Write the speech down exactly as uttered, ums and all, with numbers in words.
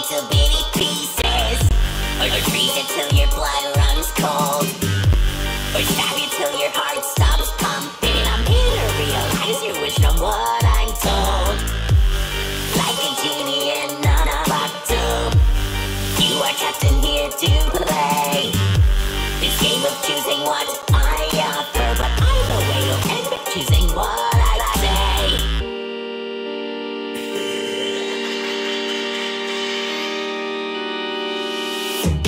into bitty pieces, or freeze it till your blood runs cold, or stab you till your heart stops pumping. And I'm here to realize your wish from what I'm told. Like a genie in a bottle, you are trapped in here to play this game of choosing what I offer, but either way you'll end up choosing what I say.